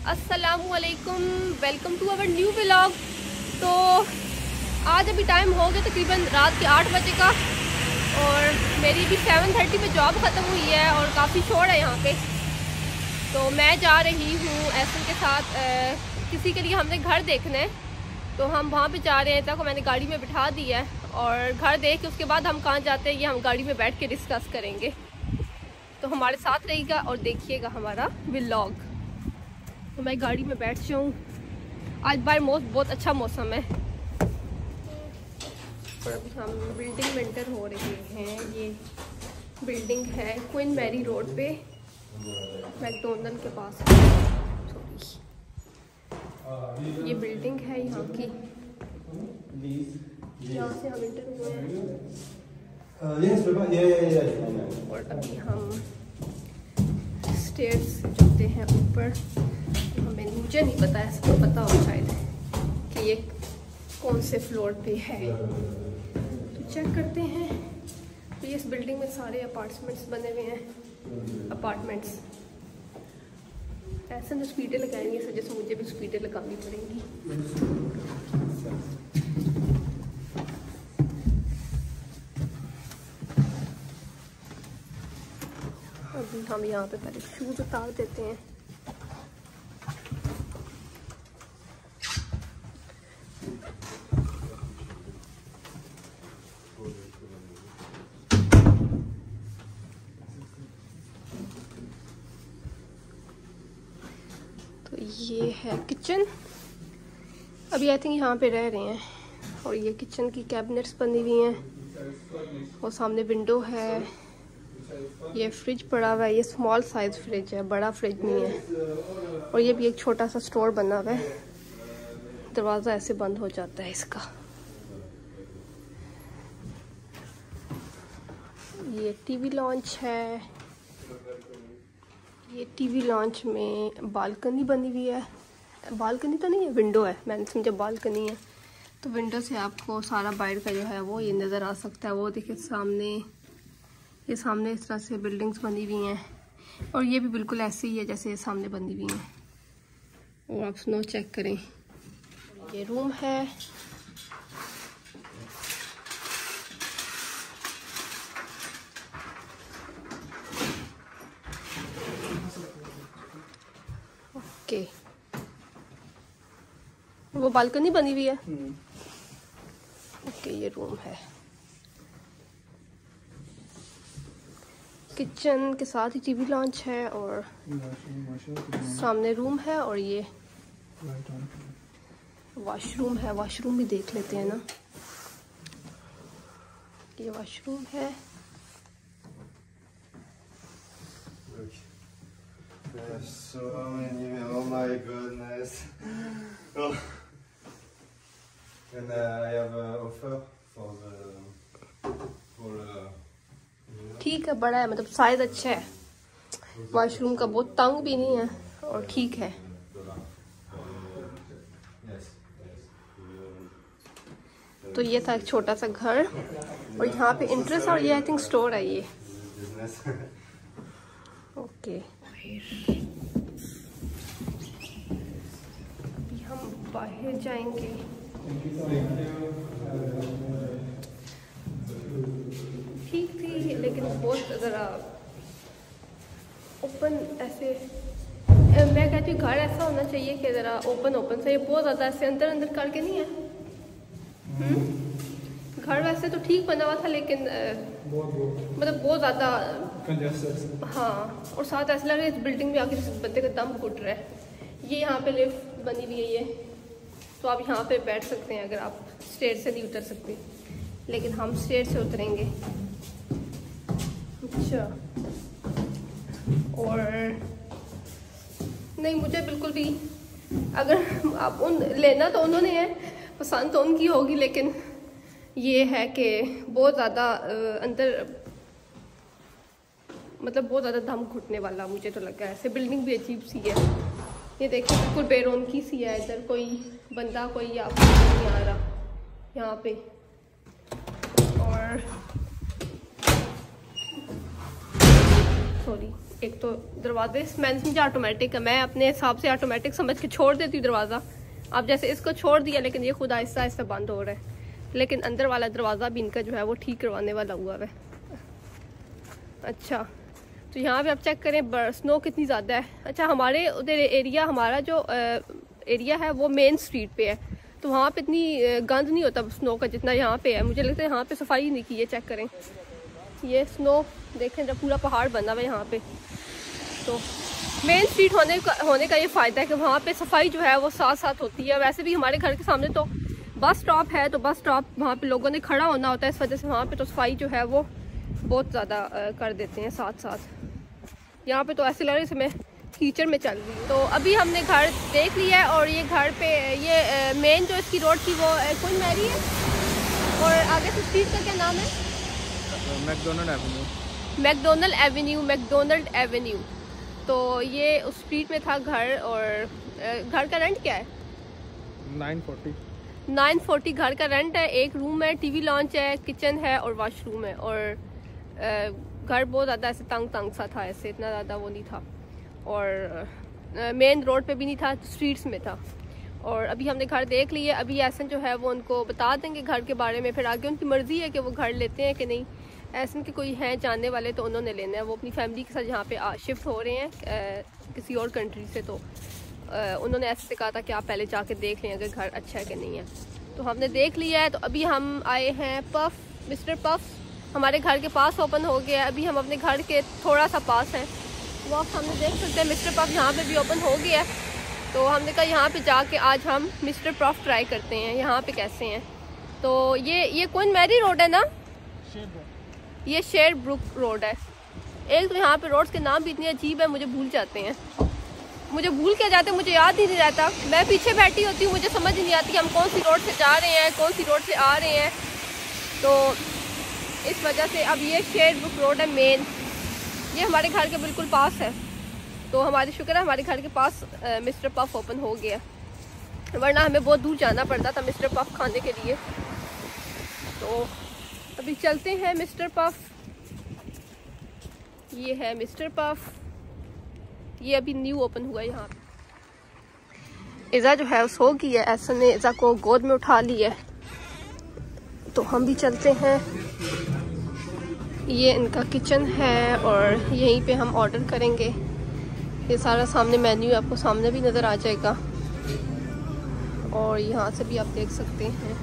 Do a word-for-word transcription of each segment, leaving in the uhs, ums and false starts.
अस्सलामुअलैकुम, welcome to our new vlog. तो आज अभी टाइम हो गया तकरीबन रात के आठ बजे का और मेरी भी सेवन थर्टी पे जॉब ख़त्म हुई है और काफ़ी शोर है यहाँ पे। तो मैं जा रही हूँ ऐसन के साथ आ, किसी के लिए हमने घर देखना है, तो हम वहाँ पे जा रहे हैं। तक मैंने गाड़ी में बिठा दी है और घर देख के उसके बाद हम कहाँ जाते हैं ये हम गाड़ी में बैठ के डिस्कस करेंगे। तो हमारे साथ रहिएगा और देखिएगा हमारा व्लॉग। तो मैं गाड़ी में बैठ जाऊँ। आज बार मौसम बहुत अच्छा मौसम है। और अभी हम बिल्डिंग में एंटर हो रहे हैं। ये बिल्डिंग है क्वीन मैरी रोड पे, मैकडोनल्ड के पास। सॉरी, ये बिल्डिंग है यहाँ की। यहाँ से हम एंटर हुए हैं और अभी हम स्टेयर्स चलते हैं ऊपर। हमें मुझे नहीं पता, ऐसा तो पता हो शायद कि ये कौन से फ्लोर पे है, तो चेक करते हैं। तो ये इस बिल्डिंग में सारे अपार्टमेंट्स बने हुए हैं। अपार्टमेंट्स ऐसे तो स्पीडें लगाएंगे सर, जैसे मुझे भी स्पीडें लगानी पड़ेंगी। अभी हम यहाँ पे पहले शूज उतार देते हैं। तो ये है किचन। अभी आई थिंक यहाँ पे रह रहे हैं। और ये किचन की कैबिनेट्स बनी हुई हैं और सामने विंडो है। ये फ्रिज पड़ा हुआ है, ये स्मॉल साइज फ्रिज है, बड़ा फ्रिज नहीं है। और ये भी एक छोटा सा स्टोर बना हुआ है। दरवाज़ा ऐसे बंद हो जाता है इसका। ये टीवी लॉन्च है। ये टीवी लॉन्च में बालकनी बनी हुई है। बालकनी तो नहीं है, विंडो है, मैंने समझा बालकनी है। तो विंडो से आपको सारा बाहर का जो है वो ये नज़र आ सकता है। वो देखिए सामने, ये सामने इस तरह से बिल्डिंग्स बनी हुई हैं और ये भी बिल्कुल ऐसे ही है जैसे ये सामने बनी हुई हैं। और आप स्नो चेक करें। ये रूम है। ओके, वो बालकनी बनी हुई है। ओके, ये रूम है। किचन के साथ ही टीवी लॉन्च है और सामने रूम है। और ये वॉशरूम है। वॉशरूम भी देख लेते हैं ना। ये वॉशरूम है। So many, oh my goodness. Oh. And uh, I have an offer for the for uh, ठीक है, बड़ा है, मतलब साइज अच्छा है। वॉशरूम का बहुत तंग भी नहीं है और ठीक है। तो ये था एक छोटा सा घर और यहाँ पे इंटरेस्ट और ये आई थिंक स्टोर है ये। ओके, अभी हम बाहर जाएंगे। ठीक थी लेकिन बहुत ज़रा ओपन ऐसे, मैं कहती हूँ घर ऐसा होना चाहिए कि ज़रा ओपन ओपन से। ये बहुत ज़्यादा ऐसे अंदर अंदर करके नहीं है। हम्म घर वैसे तो ठीक बना हुआ था लेकिन मतलब बहुत ज़्यादा, हाँ। और साथ ऐसा लग रहा है इस बिल्डिंग में आके बंदे का दम घुट रहा है। ये यहाँ पे लिफ्ट बनी हुई है ये, तो आप यहाँ पे बैठ सकते हैं अगर आप स्टेयर से नहीं उतर सकते, लेकिन हम स्टेयर से उतरेंगे। अच्छा, और नहीं मुझे बिल्कुल भी, अगर आप उन लेना तो उन्होंने है, पसंद तो उनकी होगी, लेकिन ये है कि बहुत ज़्यादा अंदर, मतलब बहुत ज़्यादा दम घुटने वाला मुझे तो लगा। ऐसे बिल्डिंग भी अजीब सी है। ये देखिए बिल्कुल बेरौनकी सी है। इधर कोई बंदा कोई आपको नहीं आ रहा यहाँ पे। और सॉरी, एक तो दरवाजे मैंने समझा ऑटोमेटिक है, मैं अपने हिसाब से ऑटोमेटिक समझ के छोड़ देती हूँ दरवाज़ा। अब जैसे इसको छोड़ दिया लेकिन ये खुद आहिस्ता आहिस्ता बंद हो रहा है, लेकिन अंदर वाला दरवाज़ा भी इनका जो है वो ठीक करवाने वाला हुआ है। अच्छा तो यहाँ पे आप चेक करें स्नो कितनी ज़्यादा है। अच्छा हमारे उधर एरिया, हमारा जो एरिया है वो मेन स्ट्रीट पे है, तो वहाँ पे इतनी गंद नहीं होता स्नो का जितना यहाँ पे है। मुझे लगता है यहाँ पे सफाई नहीं की है। चेक करें ये स्नो देखें, जब पूरा पहाड़ बना हुआ है यहाँ पे। तो मेन स्ट्रीट होने का होने का ये फ़ायदा है कि वहाँ पे सफाई जो है वो साथ साथ होती है। वैसे भी हमारे घर के सामने तो बस स्टॉप है, तो बस स्टॉप वहाँ पे लोगों ने खड़ा होना होता है, इस वजह से वहाँ पे तो सफाई जो है वो बहुत ज़्यादा कर देते हैं साथ साथ। यहाँ पे तो ऐसे लग रहा है मैं कीचड़ में चल रही हूँ। तो अभी हमने घर देख लिया है और ये घर पे ये मेन जो इसकी रोड थी वो क्वीन मैरी है, और आगे से स्ट्रीट का क्या नाम है? McDonald avenue. McDonald avenue McDonald avenue तो ये उस स्ट्रीट में था घर। और घर का रेंट क्या है? नाइन फोर्टी नाइन फोर्टी घर का रेंट है। एक रूम है, टीवी लॉन्च है, किचन है और वॉशरूम है। और घर बहुत ज़्यादा ऐसे तंग तंग सा था, ऐसे इतना ज़्यादा वो नहीं था, और मेन रोड पे भी नहीं था, स्ट्रीट्स में था। और अभी हमने घर देख लिया। अभी एहसन जो है वो उनको बता देंगे घर के बारे में, फिर आगे उनकी मर्ज़ी है कि वो घर लेते हैं कि नहीं। एहसन के कोई हैं जानने वाले तो उन्होंने लेना है, वो अपनी फैमिली के साथ यहाँ पे शिफ्ट हो रहे हैं आ, किसी और कंट्री से। तो आ, उन्होंने ऐसे से कहा था कि आप पहले जाके देख लें अगर घर अच्छा है कि नहीं है। तो हमने देख लिया है। तो अभी हम आए हैं पफ, मिस्टर पफ हमारे घर के पास ओपन हो गया है। अभी हम अपने घर के थोड़ा सा पास हैं, वो आप सामने देख सकते हैं। मिस्टर पफ यहाँ पे भी ओपन हो गया है, तो हमने कहा यहाँ पे जाके आज हम मिस्टर पफ ट्राई करते हैं यहाँ पे कैसे हैं। तो ये ये क्वीन मैरी रोड है ना? ये शेर ब्रुक रोड है। एक तो यहाँ पे रोड्स के नाम भी इतने अजीब है, मुझे भूल जाते हैं, मुझे भूल के जाते हैं, मुझे याद ही नहीं रहता। मैं पीछे बैठी होती हूँ, मुझे समझ नहीं आती हम कौन सी रोड से जा रहे हैं, कौन सी रोड से आ रहे हैं। तो इस वजह से अब ये शेर ब्रुक रोड है मेन, ये हमारे घर के बिल्कुल पास है। तो हमारी शुक्र है हमारे घर के पास आ, मिस्टर पफ ओपन हो गया, वरना हमें बहुत दूर जाना पड़ता था मिस्टर पफ खाने के लिए। तो अभी चलते हैं मिस्टर पफ। ये है मिस्टर पफ, ये अभी न्यू ओपन हुआ है यहाँ पे। इज़ा जो है वो सो गई है, ऐसा ने इज़ा को गोद में उठा लिया है। तो हम भी चलते हैं। ये इनका किचन है और यहीं पे हम ऑर्डर करेंगे। ये सारा सामने मेन्यू आपको सामने भी नज़र आ जाएगा, और यहाँ से भी आप देख सकते हैं।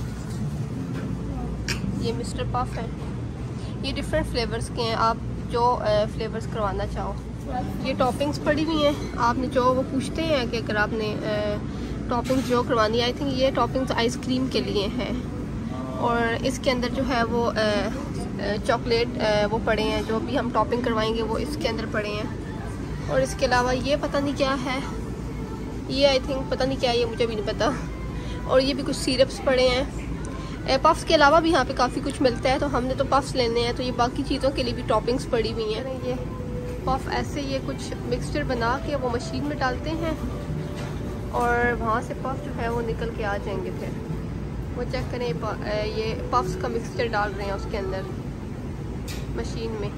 ये मिस्टर पफ है, ये डिफरेंट फ्लेवर्स के हैं, आप जो फ्लेवर्स करवाना चाहो। ये टॉपिंग्स पड़ी हुई हैं, आपने जो वो पूछते हैं कि अगर आपने टॉपिंग्स जो करवानी है। आई थिंक ये टॉपिंग्स आइसक्रीम के लिए हैं, और इसके अंदर जो है वो चॉकलेट वो पड़े हैं, जो भी हम टॉपिंग करवाएंगे वो इसके अंदर पड़े हैं। और इसके अलावा ये पता नहीं क्या है, ये आई थिंक पता नहीं क्या है, ये मुझे भी नहीं पता। और ये भी कुछ सिरप्स पड़े हैं। पफ्स के अलावा भी यहाँ पे काफ़ी कुछ मिलता है, तो हमने तो पफ्स लेने हैं, तो ये बाकी चीज़ों के लिए भी टॉपिंग्स पड़ी हुई हैं। ये पफ ऐसे ये कुछ मिक्सचर बना के वो मशीन में डालते हैं, और वहाँ से पफ जो है वो निकल के आ जाएंगे। फिर वो चेक करें, ये पफ्स का मिक्सचर डाल रहे हैं उसके अंदर मशीन में।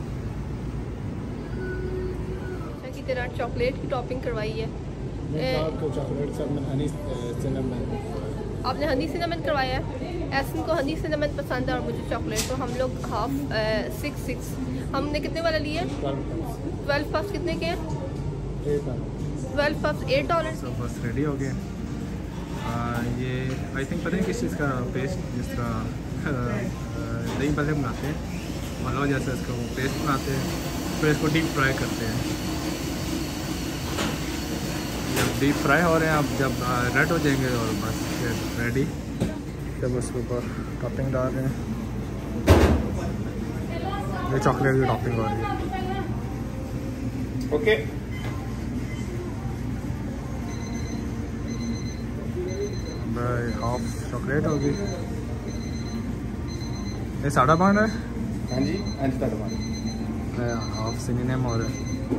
की तरह चॉकलेट की टॉपिंग करवाई है। आपने हनी सिनेमन करवाया है, एसन को हनी सिनेमन पसंद है और मुझे चॉकलेट। तो हम लोग हाफ सिक्स सिक्स हमने कितने वाला लिया? ट्वेल्व पफ्स कितने के हैं? Twelve puffs eight dollar. तो बस रेडी हो गए। ये आई थिंक पता नहीं किस चीज़ का पेस्ट, जिस तरह दही भल्ले बनाते हैं, हलवा जैसा इसका वो पेस्ट बनाते हैं, फिर इसको डीप फ्राई करते हैं। जब डीप फ्राई हो रहे हैं, अब जब रेड हो जाएंगे और बस फिर रेडी। जब उसके ऊपर टॉपिंग डाल रहे हैं, ये चॉकलेट की टॉपिंग हो रही है। ओके भाई हाफ चॉकलेट होगी। ये साढ़ा पाउंड है। हाँ जी, हाँ जी, साढ़ा पाउंड। हाफ सिनेम और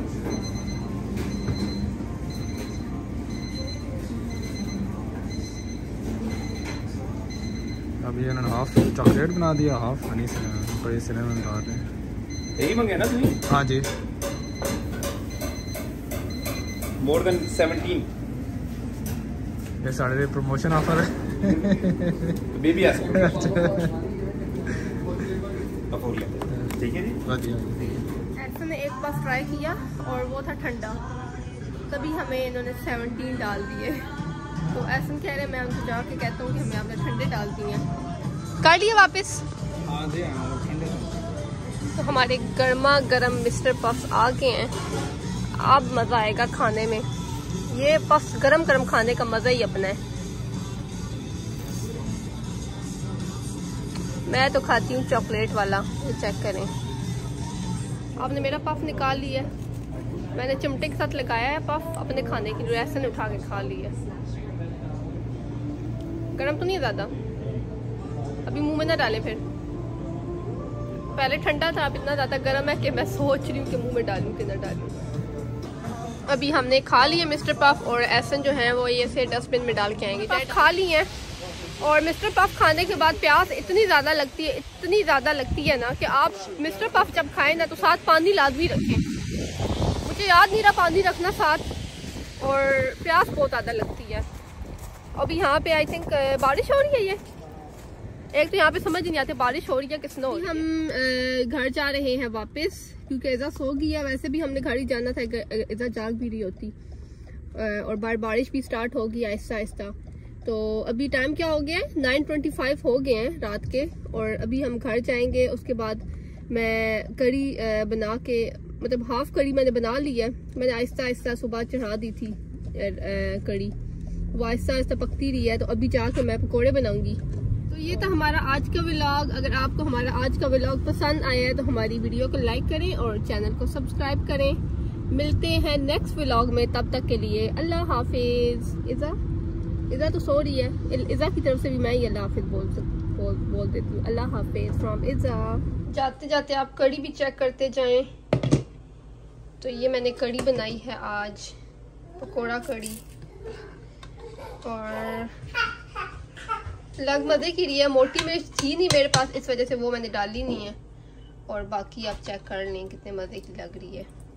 अब ये उन्होंने हाफ चॉकलेट बना दिया, हाफ हनी सिनेमन, पर ये सिनेमन डाल रहे हैं। यही मंगे ना तुम? हाँ जी। More than seventeen. ये साढ़े प्रमोशन ऑफर है। बेबी आ सकते ठीक है जी। ऐसे ने एक बार ट्राई किया और वो था ठंडा, तभी हमें इन्होंने सेवनटीन डाल दिए। तो ऐसे कह रहे मैं उनको जाके कहता हूँ कि हमें आपने ठंडे डाल दिए हैं। कर लिए वापस। तो हमारे गर्मा गर्म मिस्टर पफ्स आ गए हैं। अब मज़ा आएगा खाने में। ये पफ्स गरम गरम खाने का मज़ा ही अपना है। मैं तो खाती हूँ चॉकलेट वाला, ये चेक करें। आपने मेरा पफ निकाल लिया, मैंने चिमटे के साथ लगाया है पफ अपने खाने के लिए, ऐसे नहीं उठा के खा लिया। गरम तो नहीं है ज़्यादा, अभी मुंह में ना डालें फिर। पहले ठंडा था, अब इतना ज़्यादा गर्म है कि मैं सोच रही हूँ कि मुंह में डालूँ कि ना डालूँ। अभी हमने खा लिए मिस्टर पफ और एसन जो है वो ये से डस्टबिन में डाल के आएंगे। पफ खा लिए हैं और मिस्टर पफ खाने के बाद प्यास इतनी ज़्यादा लगती है, इतनी ज़्यादा लगती है ना कि आप मिस्टर पफ जब खाएं ना तो साथ पानी लाजमी रखें। मुझे याद नहीं रहा पानी रखना साथ, और प्यास बहुत ज़्यादा लगती है। अभी यहाँ पे आई थिंक बारिश हो रही है। ये एक तो यहाँ पे समझ नहीं आती बारिश हो रही है किसने हो रही है। हम घर जा रहे हैं वापस क्योंकि इज़ा सो गई है। वैसे भी हमने घर ही जाना था, इज़ा जाग भी रही होती और बार बारिश भी स्टार्ट हो गई आहिस्ता आहिस्ता। तो अभी टाइम क्या हो गया है, नाइन ट्वेंटी फाइव हो गए हैं रात के, और अभी हम घर जाएंगे। उसके बाद मैं करी बना के, मतलब हाफ करी मैंने बना ली है। मैंने आहिस्ता आहिस्ता सुबह चढ़ा दी थी करी, वो आहिस्ता आहिस्ता पकती रही है। तो अभी जाके मैं पकौड़े बनाऊंगी। तो ये था हमारा आज का व्लॉग। अगर आपको हमारा आज का व्लॉग पसंद आया है तो हमारी वीडियो को लाइक करें और चैनल को सब्सक्राइब करें। मिलते हैं नेक्स्ट व्लॉग में, तब तक के लिए अल्लाह हाफिज। इज़ा इज़ा तो सो रही है, इज़ा की तरफ से भी मैं ही अल्लाह हाफिज बोल बोल बोल देती हूँ। अल्लाह हाफिज फ्रॉम इज़ा। जाते जाते आप कड़ी भी चेक करते जाएं। तो ये मैंने कड़ी बनाई है आज, पकोड़ा कड़ी, और लग मज़े की रही है। मोटी मिर्च थी नहीं मेरे पास, इस वजह से वो मैंने डाली नहीं है। और बाकी आप चेक कर लें कितने मज़े की लग रही है।